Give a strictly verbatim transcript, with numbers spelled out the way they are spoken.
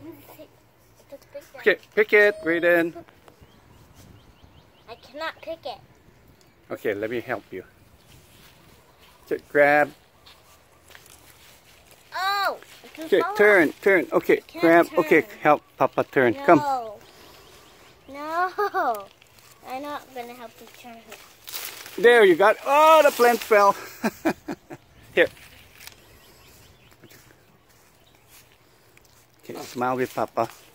Okay, pick it, Brayden. I cannot pick it. Okay, let me help you. Just grab. Oh! Okay, turn, turn. Okay, grab. Turn. Okay, help Papa turn. No. Come. No. I'm not gonna help you turn. There you got. Oh, the plant fell. Here. Okay, smile with Papa.